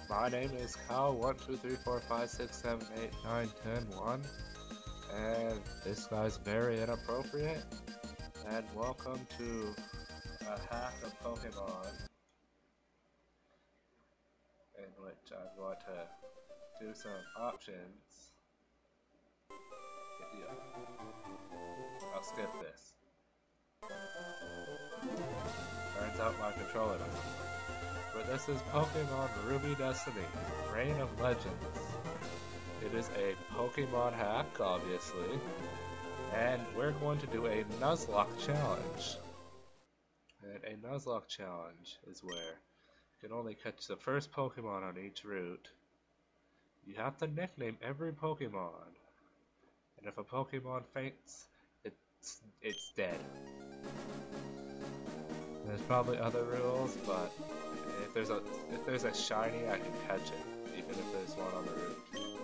My name is Kyle 12345678910 and this guy's very inappropriate. And welcome to a hack of Pokemon, in which I'm going to do some options. Yeah. I'll skip this. Turns out my controller doesn't work. But this is Pokemon Ruby Destiny, Reign of Legends. It is a Pokemon hack, obviously, and we're going to do a Nuzlocke challenge. And a Nuzlocke challenge is where you can only catch the first Pokemon on each route. You have to nickname every Pokemon, and if a Pokemon faints, it's dead. There's probably other rules, but if there's a shiny, I can catch it, even if there's one on the route.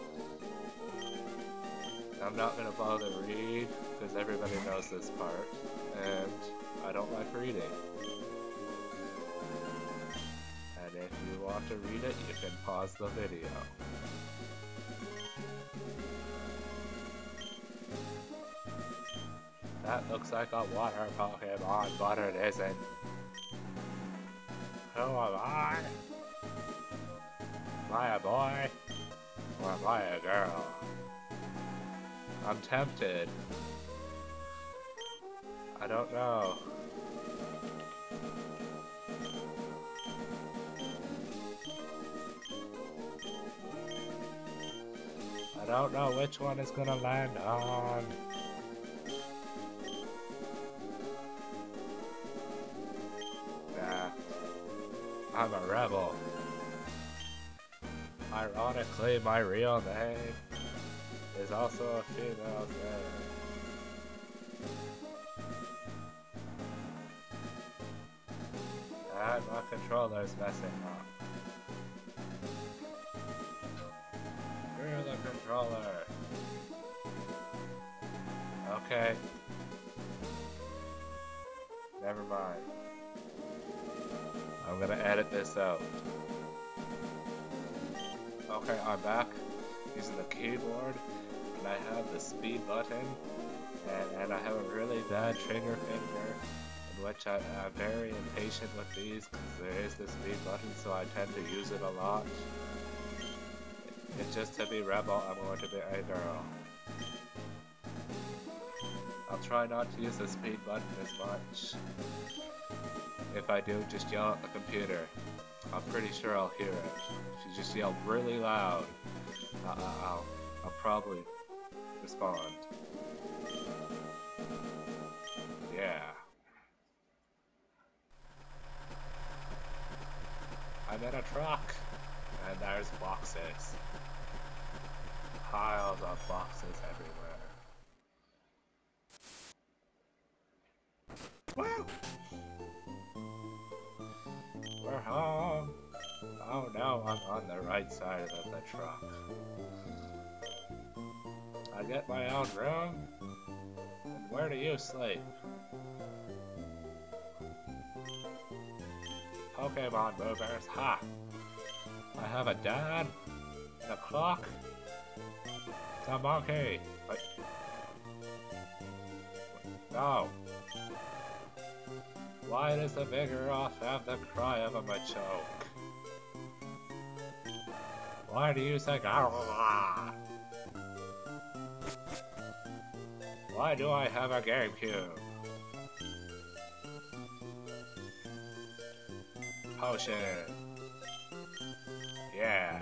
I'm not gonna bother to read because everybody knows this part, and I don't like reading. And if you want to read it, you can pause the video. That looks like a water Pokemon, but it isn't. Who am I? Am I a boy? Or am I a girl? I'm tempted. I don't know. I don't know which one is gonna land on. Nah. I'm a rebel. Ironically, my real name is also a female's name. And my controller's messing up. Screw the controller. Okay. Never mind. I'm gonna edit this out. Okay, I'm back using the keyboard, and I have the speed button, and I have a really bad trigger finger, in which I'm very impatient with these because there is the speed button, so I tend to use it a lot. And just to be rebel, I'm going to be a girl. I'll try not to use the speed button as much. If I do, just yell at the computer. I'm pretty sure I'll hear it. If you just yell really loud, I'll probably respond. Yeah. I'm in a truck, and there's boxes. Piles of boxes everywhere. Woo! We're home. Oh no, I'm on the right side of the truck. I get my own room? And where do you sleep? Pokemon movers, ha! I have a dad, and a clock, it's a monkey! Wait. No! Why does the Vigoroth have the cry of a Machoke? Why do you say Garla? Why do I have a GameCube? Potion! Yeah!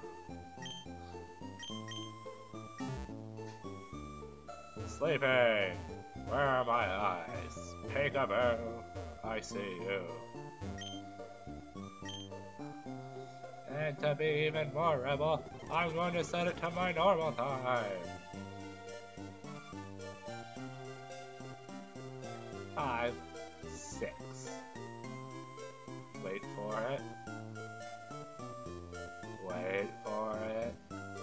Sleeping! Where are my eyes? Peekaboo! I see you. And to be even more rebel, I'm going to set it to my normal time. 5, 6. Wait for it. Wait for it.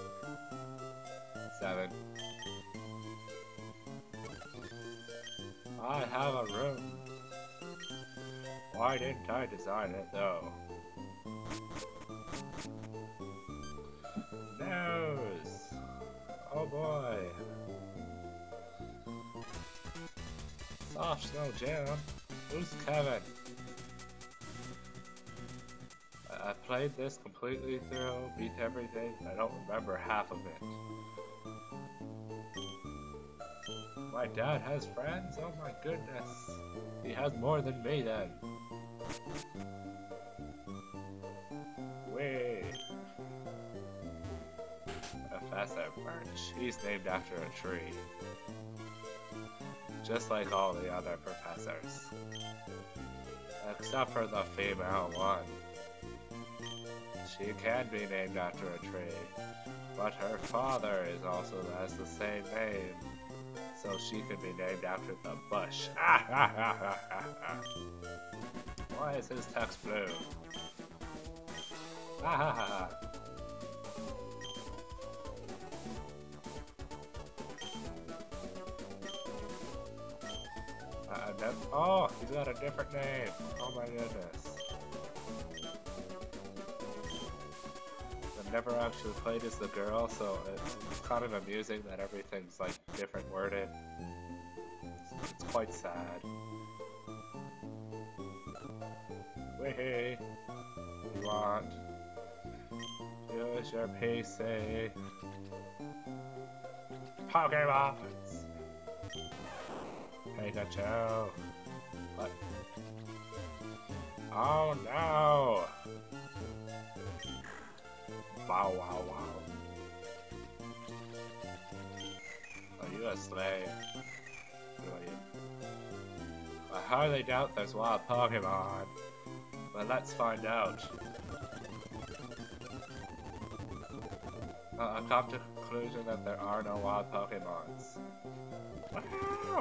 7. I have a room. Why didn't I design it though? boy. Soft Snow Jam? Who's Kevin? I played this completely through, beat everything, I don't remember half of it. My dad has friends? Oh my goodness. He has more than me then. Wait. Professor Birch. He's named after a tree. Just like all the other professors. Except for the female one. She can be named after a tree, but her father is also has the same name, so she can be named after the bush. Why is his text blue? Oh, he's got a different name. Oh my goodness. I've never actually played as the girl, so it's kind of amusing that everything's like different worded. It's quite sad. Wee, you want? Use your PC. Pokemon! Pikachu! What? Oh no! Wow, wow, wow. Are you a slave? Who are you? I hardly doubt there's wild Pokemon, but let's find out. I've come to the conclusion that there are no wild Pokemons. Wow!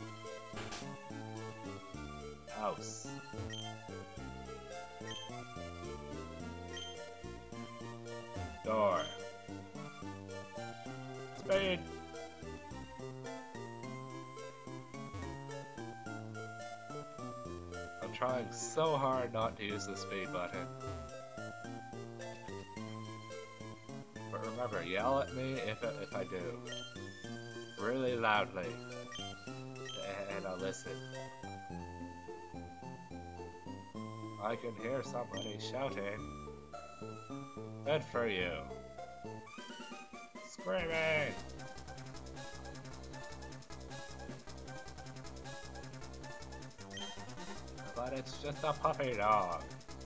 House. Door. Speed. I'm trying so hard not to use the speed button. But remember, yell at me if I do. Really loudly. And I'll listen. I can hear somebody shouting. Good for you. Screaming! But it's just a puppy dog.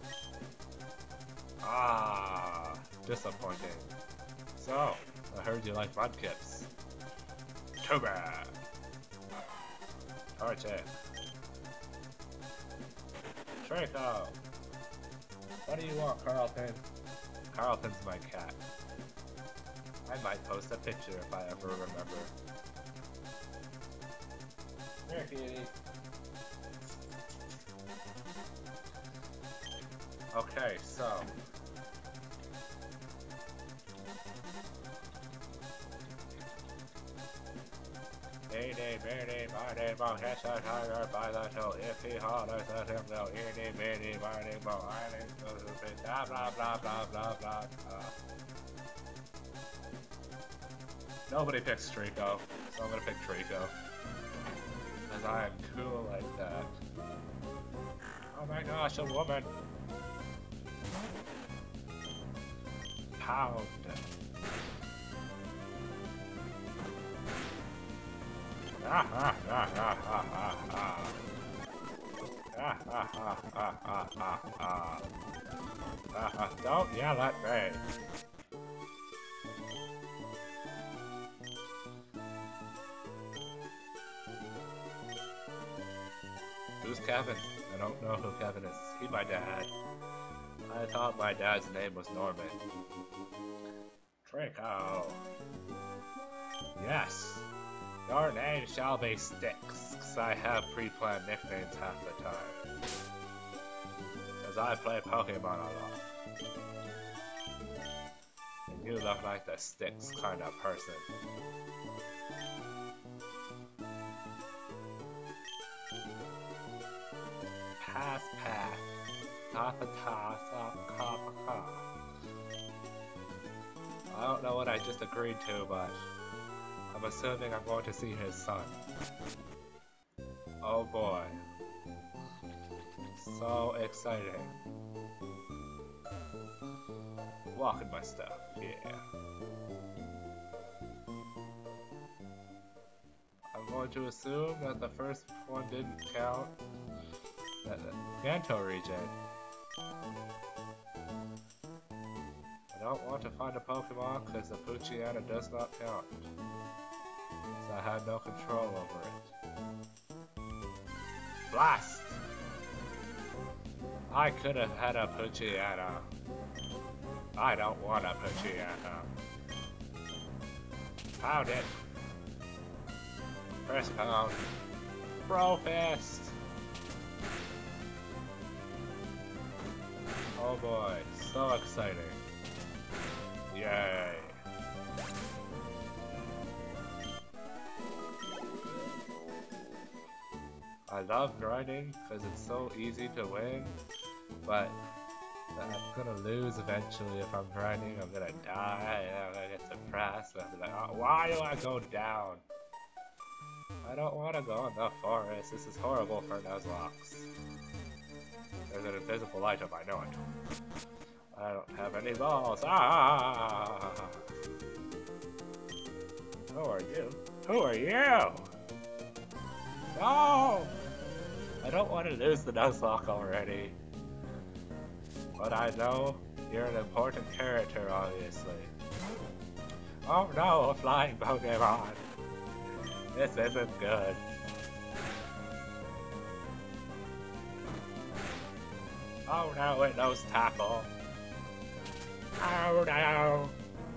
Ah, disappointing. So, I heard you like mudkips. Too bad. Torchic. Draco! What do you want, Carlton? Carlton's my cat. I might post a picture if I ever remember. Here, kitty. Okay, so... Eeny, meeny, miny, mo, catch a tiger by the toe. If he hollers at him, they'll eeny, meeny, miny, mo, blah, blah, blah, blah, blah, blah. Nobody picks Trico, so I'm gonna pick Trico. Because I am cool like that. Oh my gosh, a woman! Pound. Ah ha ha ha ha ha ha. Ah ha ha ha ha ha ha. Ah ha, don't yell at me. Who's Kevin? I don't know who Kevin is. He's my dad. I thought my dad's name was Norman. Draco. Yes. Your name shall be Styx, cause I have pre-planned nicknames half the time. Cause I play Pokemon a lot. And you look like the Styx kind of person. Pass, pass. I don't know what I just agreed to, but I'm assuming I'm going to see his son. Oh boy. So exciting. Walking my stuff, yeah. I'm going to assume that the first one didn't count. That Kanto region. I don't want to find a Pokemon because the Poochyena does not count. So I had no control over it. Blast! I could have had a Poochyena. I don't want a Poochyena. Pound it. Press pound. Brofist! Oh boy, so exciting. Yay. I love grinding because it's so easy to win, but I'm gonna lose eventually if I'm grinding. I'm gonna die, and I'm gonna get depressed, and I'm like, oh, why do I go down? I don't want to go in the forest. This is horrible for Nuzlocke. There's an invisible item, I know it. I don't have any balls. Ah! Who are you? Who are you? No! I don't want to lose the Nuzlocke already. But I know you're an important character, obviously. Oh no, a flying Pokemon! This isn't good. Oh no, it knows tackle. Oh no!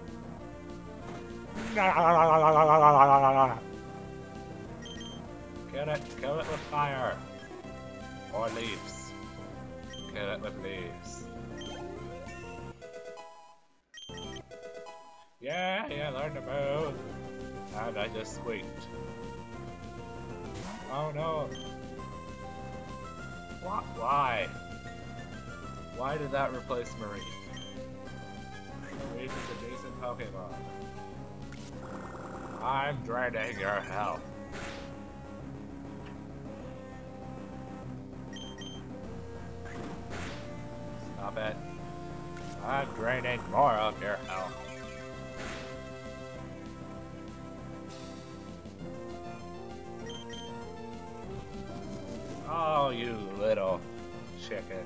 Kill it with fire. Or leaves. Kill it with leaves. Yeah, learn to move. And I just squeaked. Oh no. What? Why? Why did that replace Marie? Marie is a decent Pokemon. I'm draining your health. Stop it. I'm draining more of your health. Oh, you little chicken.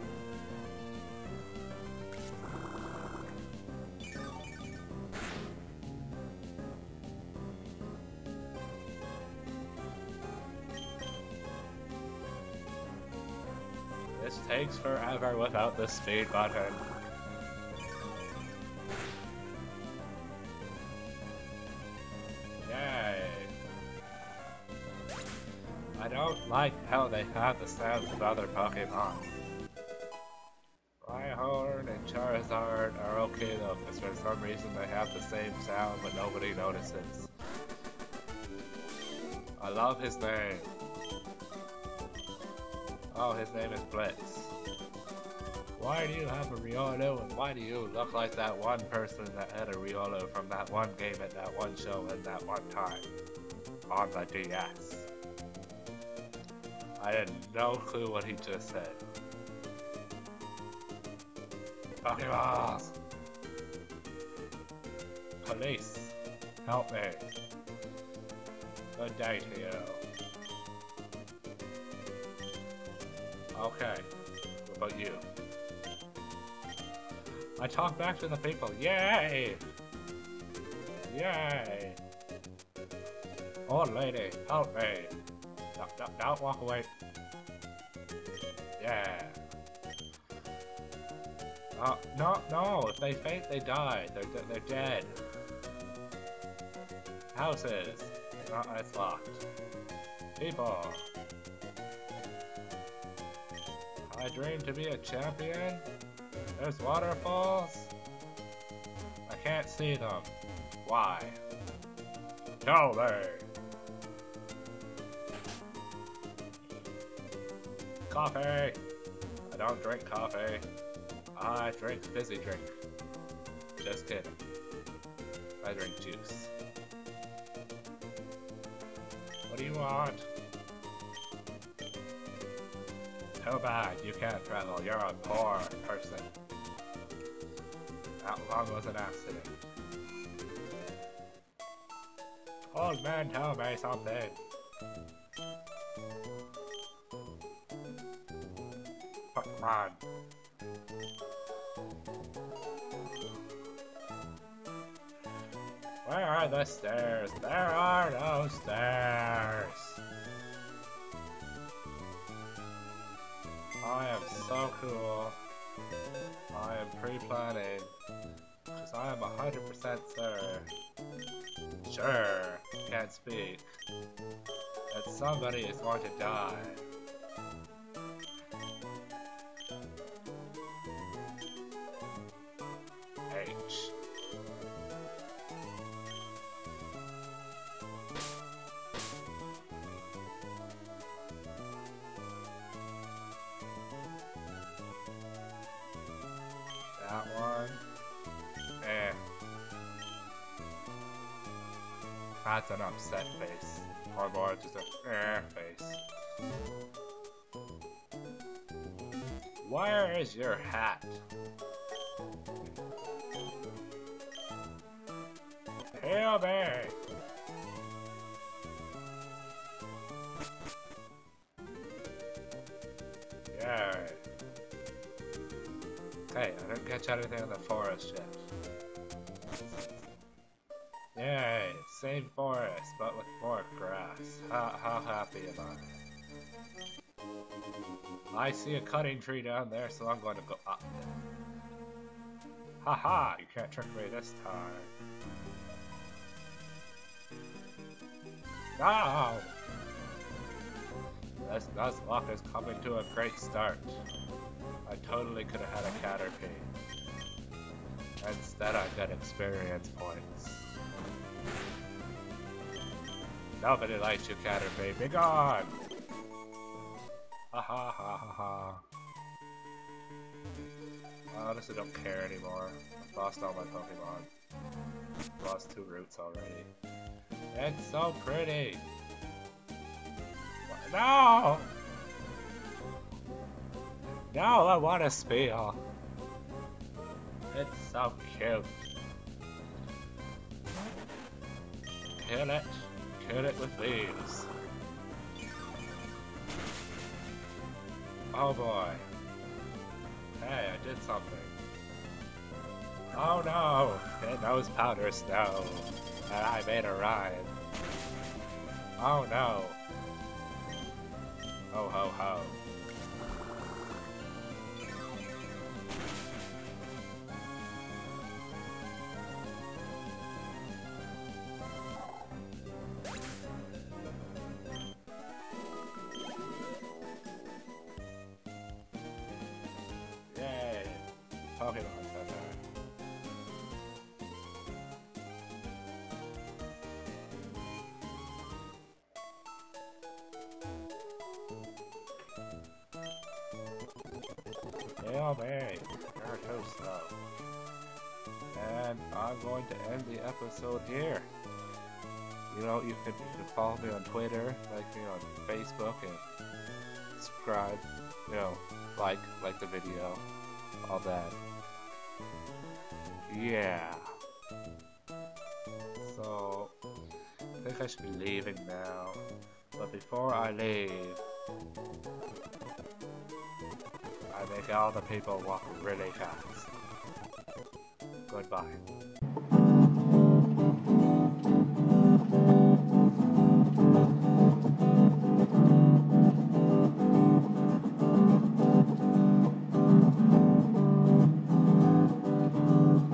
This takes forever without the speed button. Yay. I don't like how they have the sounds of other Pokemon. Rhyhorn and Charizard are okay though, because for some reason they have the same sound but nobody notices. I love his name. Oh, his name is Blitz. Why do you have a Riolu and why do you look like that one person that had a Riolu from that one game at that one show at that one time? On the DS. I had no clue what he just said. Pokeballs! Police! Help me. Good day to you. Okay, what about you? I talk back to the people, yay! Yay! Old lady, help me! No, walk away. Yeah. No, if they faint, they die. They're dead. Houses. Oh, it's locked. People. I dream to be a champion? There's waterfalls? I can't see them. Why? Tell me! Coffee! I don't drink coffee. I drink fizzy drink. Just kidding. I drink juice. want? Too bad, you can't travel. You're a poor person. That one was an accident. Old man, tell me something. Come on. Where are the stairs? There are no stairs. I am so cool. I am pre-planning. Because I am 100% sure, can't speak, that somebody is going to die. H. That one. Eh. That's an upset face. Or more just a face. Where is your hat? Hail me! Yay. Hey, I didn't catch anything in the forest yet. Yay, same forest, but with more grass. How happy am I? I see a cutting tree down there, so I'm going to go up. Haha, you can't trick me this time. No! This Nuzlocke is coming to a great start. I totally could have had a Caterpie. Instead I got experience points. Nobody likes you, Caterpie. Be gone! Ha ha ha ha ha. I honestly don't care anymore. I've lost all my Pokemon. I've lost 2 roots already. It's so pretty! No! No, I want a Spheal. It's so cute. Kill it. Kill it with these. Oh boy. Hey, I did something. Oh no! It knows powder snow. And I made a rhyme. Oh no. Ho ho ho. Yay! Pokemon Center. Hail Mary! You're too slow. And I'm going to end the episode here. You know, you can follow me on Twitter, like me on Facebook, and subscribe. You know, like the video, all that. Yeah. So, I think I should be leaving now. But before I leave, I make all the people walk really fast. Goodbye.